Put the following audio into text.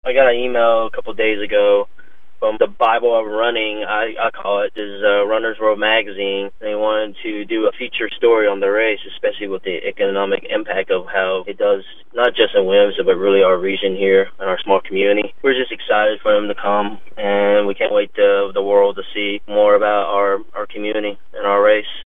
I got an email a couple days ago from the Bible of running, I call it, is Runner's World magazine. They wanted to do a feature story on the race, especially with the economic impact of how it does, not just in Williamson, but really our region here and our small community. We're just excited for them to come, and we can't wait the world to see more about our community and our race.